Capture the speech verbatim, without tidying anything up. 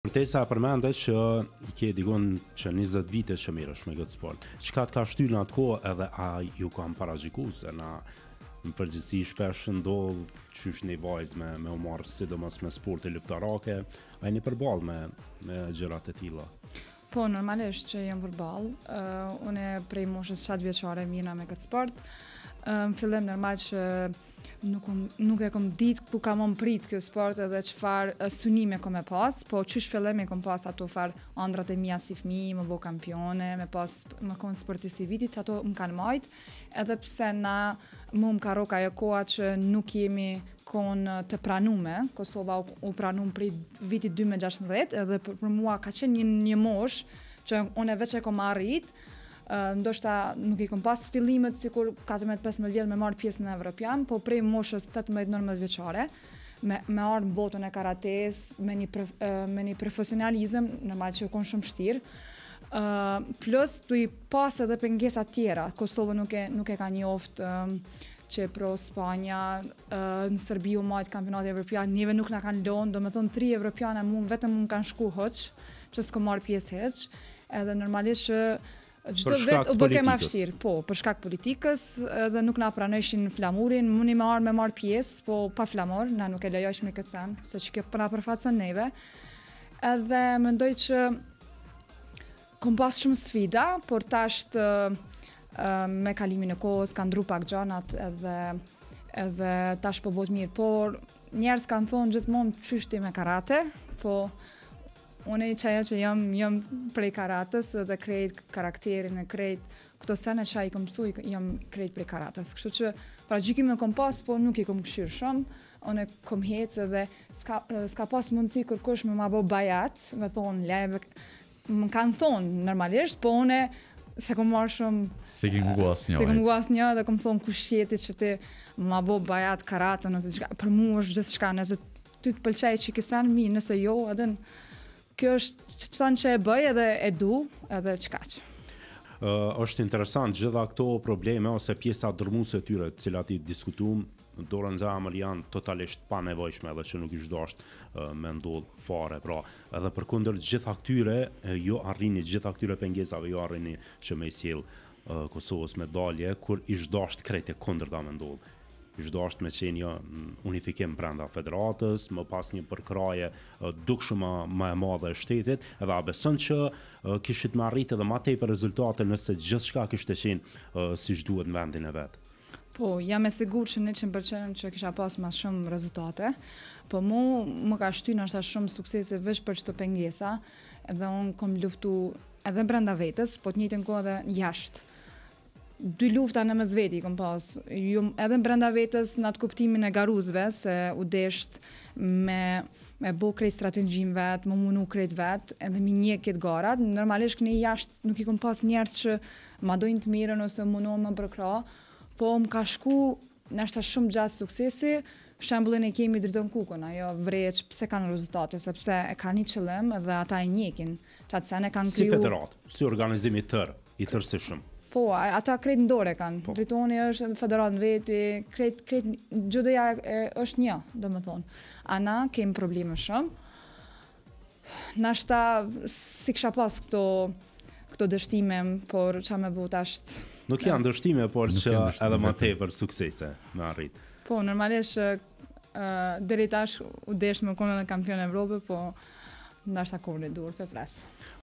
Te sa përmende që i ke digon që njëzet vite që mirësh me këtë sport. Çka të ka shtyr në atë kohë edhe a ju kam parashikuar se na në përgjithësi shpesh ndodh qysh një vajzë me, me u marrë sidomos me sporte luftarake, a jeni përballë me, me gjërat e tilla? Po, normalisht që jam përballë. Uh, unë prej moshës shtatë vjeçare mirna me këtë sport. Uh, në fillim normal që nuk, nuk e kom ditë ku kam më prit kjo sport edhe çfarë synime kom e pas, po qysh fillim e kom pas ato far ëndrat e mia si fëmijë, më bë kampione, me pas më kon sportist i vitit, ato më kanë majt, edhe pse na mu më ka roka ajo koha që nuk jemi kon të pranume, Kosova u, u pranum prej vitit dy mijë e gjashtëmbëdhjetë, edhe për, për mua ka qenë një, një mosh që unë veç e kom arrit. Uh, ndoshta nuk i kom pas fillimet sikur katërmbëdhjetë pesëmbëdhjetë vjet me marr pjesë në Evropian, po prej moshës tetëmbëdhjetë nëntëmbëdhjetë vjeçare me me ardh në botën e karates me një prof, uh, me një profesionalizëm normal që u kon shumë vështirë. Uh, plus tu i pas edhe pengesa tjera. Kosova nuk e nuk e ka njoft um, që pro Spanja, uh, në Serbi u majt kampionati evropian, njëve nuk na kanë lënë, domethënë tri evropiana mu vetëm më kanë shku hoç, që s'ko marr pjesë hiç, edhe normalisht që çdo vet u bë më vështirë, po, për shkak politikës, edhe nuk na pranojshin flamurin, mundi më ardh me marr pjesë, po pa flamur, na nuk e lejojshmi këtë sen, se që kjo na përfaqëson neve. Edhe mendoj që kom pas shumë sfida, por tash të, uh, me kalimin e kohës kanë ndru pak gjanat edhe edhe tash po bëhet mirë, por njerëz kanë thonë gjithmonë qysh ti me karate, po unë i qaja që jam, jam prej karatës dhe krejt karakterin e krejt këto sene që i kom mësu, jam krejt prej karatës. Kështu që pra gjykime kom pas, po nuk i kom këshirë shumë, unë kom hecë dhe s'ka, s'ka pas mundësi kërkush me ma bo bajat, me thonë leve, më kanë thonë normalisht, po unë se kom marrë shumë... Se ki ngu asë një. Se kom ngu asë një dhe kom thonë kush jeti që ti ma bo bajat karatën, ose qka, për mu është gjithë shka, nëse ty të pëlqej që kësan mi, nëse jo, edhe kjo është që thënë që e bëj edhe e du, edhe qkaq. Uh, është interesant, gjitha këto probleme ose pjesa dërmuese tyre, të cilat i diskutuam, dorën zemër janë totalisht pa nevojshme edhe që nuk ish dasht uh, me ndodh fare. Pra, edhe përkundër gjitha këtyre, uh, jo arrini gjitha këtyre pengesave, jo arrini që me i sjell uh, Kosovës medalje, kur ish dasht krejt e kundërta me ndodh. Ish dasht me qenë një unifikim brenda federatës, më pas një përkraje uh, dukshme më e madhe e shtetit, edhe a beson që uh, kishit më arrit edhe më tepër rezultate nëse gjithçka kishte qenë uh, siç duhet në vendin e vet. Po, jam e sigurt që njëqind përqind që kisha pas mas shumë rezultate, po mu më ka shtynë është shumë suksese veç për çdo pengesa, edhe unë kom luftu edhe brenda vetës, po të njëjtën kohë edhe jashtë. Dy lufta në mes veti kom pas, ju, edhe brenda vetës në atë kuptimin e garuzve, se u desht me, me bo krejt strategjin vet, më munu krejt vet, edhe mi një këtë garat, normalisht këne jashtë nuk i kom pas njerës që ma dojnë të mirën ose munohen më përkra, po më ka shku nashta shumë gjatë suksesi, shembullin e kemi dritën kukën, ajo vreq pse kanë rezultate, sepse e ka një qëllim dhe ata e njekin, që atë sen e kanë kriju... Si federat, si organizimi tërë, i tërësishëm. Po, ata krejt në dore kanë, po. Dritoni është federat në veti, krejt, krejt gjëdeja është një, do më thonë. Ana, kemi probleme shumë, nashta si kisha pas këto, këto dështime, por qa me but ashtë... Nuk janë dështime, por që edhe më tepër suksese me arrit. Po, normalisht uh, deri tash u desh me konë në kampion Evropë, po ndashta kohën e dur për pres.